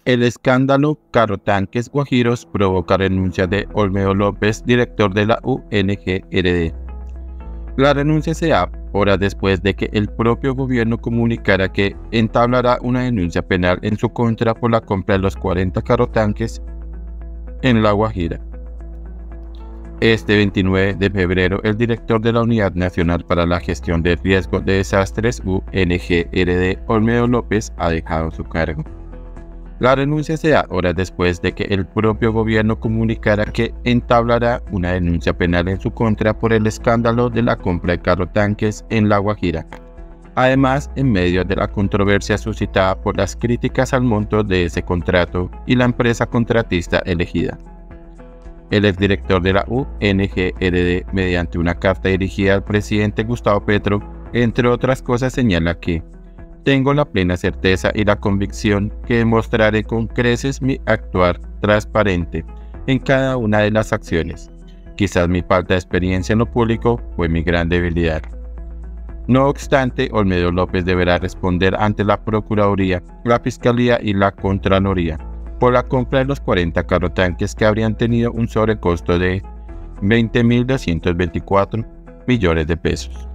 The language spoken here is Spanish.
El escándalo Carrotanques Guajiros provoca renuncia de Olmedo López, director de la UNGRD. La renuncia se da horas después de que el propio gobierno comunicara que entablará una denuncia penal en su contra por la compra de los 40 carrotanques en La Guajira. Este 29 de febrero, el director de la Unidad Nacional para la Gestión de Riesgos de Desastres, UNGRD, Olmedo López, ha dejado su cargo. La renuncia se da horas después de que el propio gobierno comunicara que entablará una denuncia penal en su contra por el escándalo de la compra de carrotanques en La Guajira. Además, en medio de la controversia suscitada por las críticas al monto de ese contrato y la empresa contratista elegida. El exdirector de la UNGRD, mediante una carta dirigida al presidente Gustavo Petro, entre otras cosas señala que tengo la plena certeza y la convicción que demostraré con creces mi actuar transparente en cada una de las acciones. Quizás mi falta de experiencia en lo público fue mi gran debilidad. No obstante, Olmedo López deberá responder ante la Procuraduría, la Fiscalía y la Contraloría por la compra de los 40 carrotanques que habrían tenido un sobrecosto de 20.224 millones de pesos.